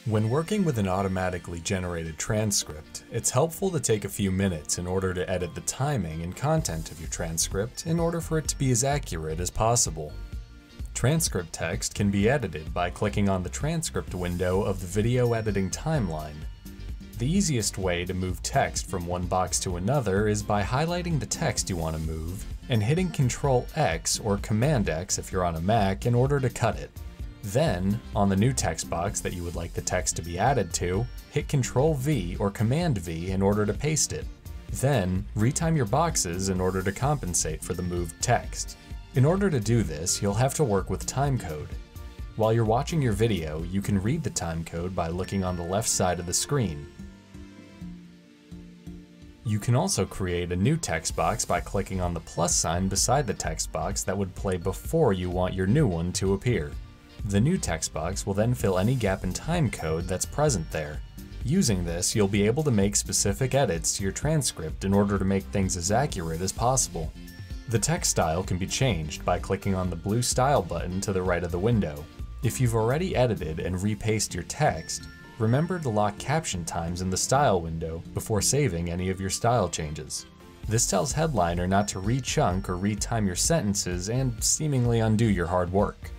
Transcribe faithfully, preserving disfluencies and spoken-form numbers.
When working with an automatically generated transcript, it's helpful to take a few minutes in order to edit the timing and content of your transcript in order for it to be as accurate as possible. Transcript text can be edited by clicking on the transcript window of the video editing timeline. The easiest way to move text from one box to another is by highlighting the text you want to move and hitting control X or command X if you're on a Mac in order to cut it. Then, on the new text box that you would like the text to be added to, hit control V or command V in order to paste it. Then, retime your boxes in order to compensate for the moved text. In order to do this, you'll have to work with timecode. While you're watching your video, you can read the timecode by looking on the left side of the screen. You can also create a new text box by clicking on the plus sign beside the text box that would play before you want your new one to appear. The new text box will then fill any gap in timecode that's present there. Using this, you'll be able to make specific edits to your transcript in order to make things as accurate as possible. The text style can be changed by clicking on the blue style button to the right of the window. If you've already edited and repasted your text, remember to lock caption times in the style window before saving any of your style changes. This tells Headliner not to re-chunk or retime your sentences and seemingly undo your hard work.